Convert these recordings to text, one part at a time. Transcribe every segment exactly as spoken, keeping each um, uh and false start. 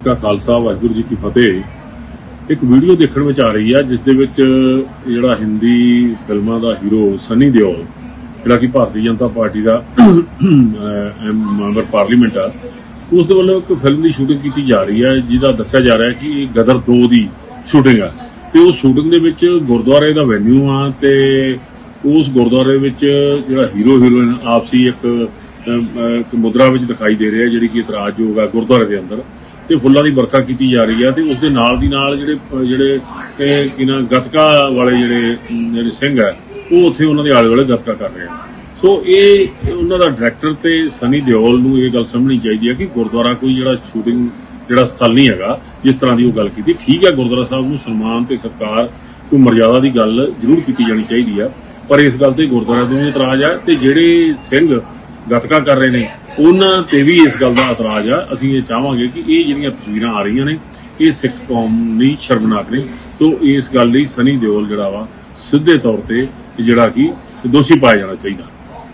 का खालसा वाहिगुरू जी की फतेह। एक वीडियो देखने में आ रही है जिस दे विच जिहड़ा हिंदी फिल्मां दा हीरो सनी देओल जिहड़ा कि भारतीय जनता पार्टी का मैंबर पार्लीमेंट आ, उस दे वल्लों एक फिल्म की शूटिंग की जा रही है जिहदा दस्सिया जा रहा है कि गदर दो की शूटिंग है। तो उस शूटिंग दे विच गुरुद्वारे का वेन्यू आ ते उस गुरुद्वारे विच जिहड़ा हीरो हीरोइन आपसी एक मुद्रा विच दिखाई दे रहा है जिहड़ी कि इतराजयोग है गुरुद्वारे के अंदर ते फुल्लां दी बरखा की जा रही है। तो उस दे नाल दी नाल जिहड़े जिहड़े कि ना गतका वाले जिहड़े जिहड़े सिंह है वो उत्थे उन्हां दे आले दुआले गतका कर रहे हैं। सो ये उन्हां दा डायरैक्टर ते सनी देओल नूं ये गल समझनी चाहिए है कि गुरुद्वारा कोई जिहड़ा शूटिंग जिहड़ा स्थल नहीं हैगा जिस तरह की वो गल की। ठीक है, गुरुद्वारा साहब नूं सन्मान ते सत्कार कोई मर्यादा की गल जरूर की जानी चाहिए है, पर इस गल ते गुरुद्वारा नूं भी इतराज है ते जिहड़े सिंह गतका कर रहे हैं उन्हां ते भी इस गल का इतराज है। असीं ये चाहांगे कि ये जिहड़ियां तस्वीरां आ रही ने ये सिख कौम लई शर्मनाक ने। तो इस गल लई सनी देओल जिहड़ा वा सीधे तौर ते जिहड़ा कि दोषी पाया जाना चाहिए।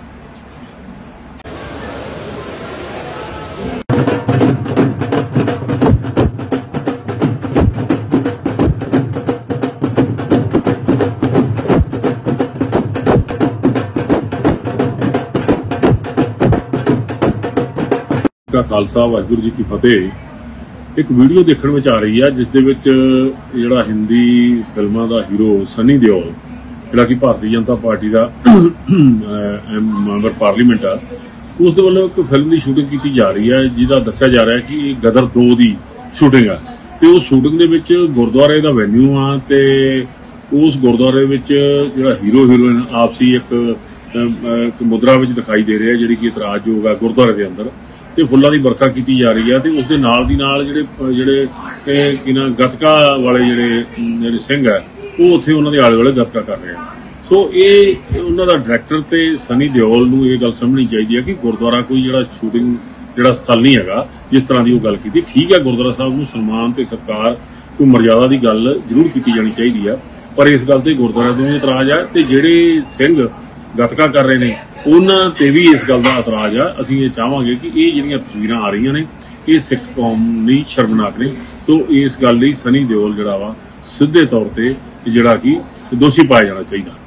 का खालसा वाहिगुरू जी की फतेह। एक वीडियो देखने में आ रही है जिस दे विच जिहड़ा हिंदी फिल्मां दा हीरो सनी देओल जिहड़ा कि भारतीय जनता पार्टी का मैंबर पार्लीमेंट आ, उस दे वल्लों एक फिल्म की शूटिंग की जा रही है जिहदा दस्सिया जा रहा है कि गदर दो की शूटिंग है। तो उस शूटिंग दे विच गुरुद्वारे का वेन्यू आ ते उस गुरुद्वारे विच जिहड़ा हीरो हीरोइन आपसी एक मुद्रा विच दिखाई दे रहा है जिहड़ी कि इतराजयोग है गुरुद्वारे के अंदर ते फुल्लां दी बरखा की जा रही है। तो उस दे नाल दी नाल जिहड़े जिहड़े कि ना गतका वाले जिहड़े जिहड़े सिंह है वो उत्थे उन्हां दे आले दुआले गतका कर रहे हैं। सो ये उन्हां दा डायरैक्टर ते सनी देओल नूं ये गल समझनी चाहिए है कि गुरुद्वारा कोई जिहड़ा शूटिंग जिहड़ा स्थल नहीं हैगा जिस तरह की वो गल की। ठीक है, गुरुद्वारा साहब नूं सन्मान ते सत्कार कोई मर्यादा की गल जरूर की जानी चाहिए है, पर इस गल ते गुरुद्वारा नूं भी इतराज है ते जिहड़े सिंह गतका कर रहे हैं उन्हां ते भी इस गल का इतराज है। असीं ये चाहांगे कि ये जिहड़ियां तस्वीरां आ रही ने ये सिख कौम लई शर्मनाक ने। तो इस गल लई सनी देओल जिहड़ा वा सीधे तौर ते जिहड़ा कि दोषी पाया जाना चाहिए।